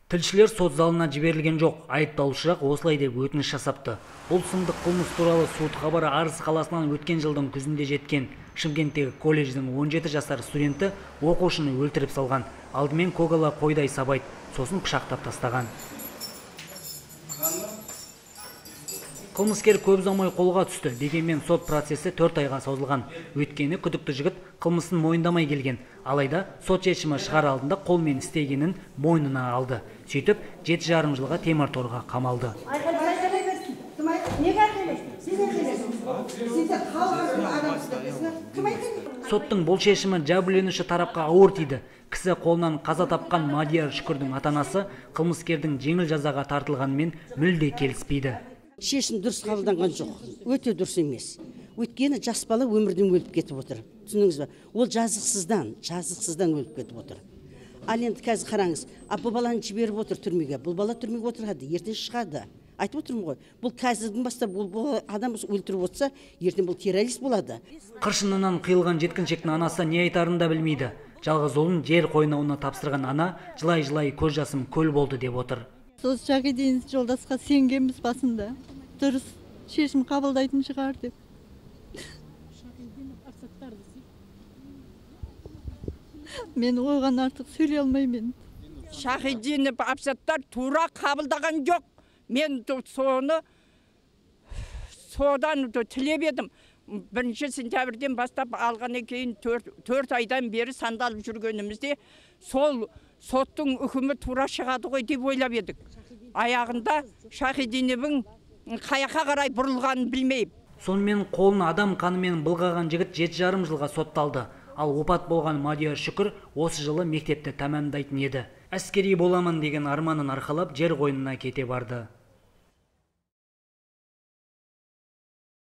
Тілшілер сот залына жіберілген жоқ. Айыпталушырақ осылай деп өтініш жасапты. Бұл сындық қылмыс туралы сот хабары Арыс қаласынан өткен жылдың күзінде жеткен. Шымкенттегі колледждің 17 жасар студенті оқушыны өлтіріп салған. Алдымен көгала қойдай сабайды, сосын пышақтап тастаған. Қылмыскер көп ұзамай қолға түсті, дегенмен сот процесі 4 айға созылған. Өйткені күдікті жігіт қылмысын мойындамай келген. Алайда сот шешімі шығар алдында қолмен істегенін мойнына алды. Сөйтіп 7,5 жылға темір торға қамалды. Соттың бұл шешімі жәбірленуші тарапқа ауыр тиді. Кісі қолынан қаза тапқан Мадияр Шүкірдің ата-анасы қылмыскердің жеңіл жазаға тартылғанымен мүлде келіспейді. Шешім дұрыс қабылданған жоқ. Өте дұрыс емес. Өйткені жас бала өмірден өліп кетіп отыр. Түсініңіз бе? Ол жазықсыздан өліп кетіп отыр. Ал енді қазір қараңыз, бұл баланы жіберіп отыр түрмеге. Бұл бала түрмеге отырады, ертең шығады. Айтып отырмын ғой. Бұл қазірдің бастап бұл адам өлтіріп отса, ертең бұл террорист болады. Қыршынынан қиылған жеткіншектің анасы не айтарын да білмейді. Жалғыз ұлын жер қойнауына тапсырған ана жылай-жылай көз жасым көл болды деп отыр. Сол жаққа дейін жолдасқа сенгенбіз басында. Дұрыс шешім қабылдайтын шығар деп. Мен оған артық сөйлей алмаймын. Шахидинов Абсаттар тура қабылдаған жоқ. Мен содан тілеп едім. 1 сентябрьден бастап алғаннан кейін 4 айдан бері сандалып жүргенімізде сол соттың үкімі тура шығады ғой деп ойлап едік. Аяғында Шахидиновың қаяққа қарай бұрылғанын білмеймін. Сонымен қолын адам қанымен былғаған жігіт 7,5 жылға сотталды. Ал опат болған Мадияр Шүкір осы жылы мектепті тәмамдайтын еді. Әскери боламын деген арманын арқалап жер қойнына кете барды.